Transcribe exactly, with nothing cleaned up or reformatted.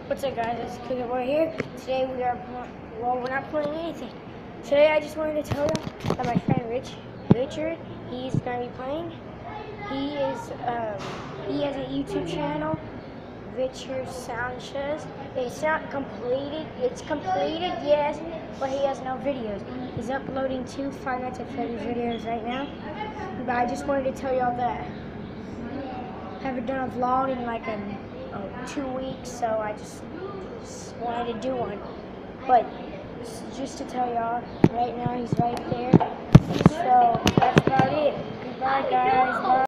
What's up, guys? It's Cookie Boy here. Today we are well, we're not playing anything. Today I just wanted to tell you that my friend Rich, Richard, he's gonna be playing. He is um, he has a YouTube channel, Richard Sanchez. It's not completed. It's completed, yes, but he has no videos. He's uploading two Five Nights at Freddy's videos right now. But I just wanted to tell y'all that I haven't done a vlog in like a Oh, two weeks, so I just, just wanted to do one. But just to tell y'all, right now he's right there. So that's about it. Goodbye, guys. Bye.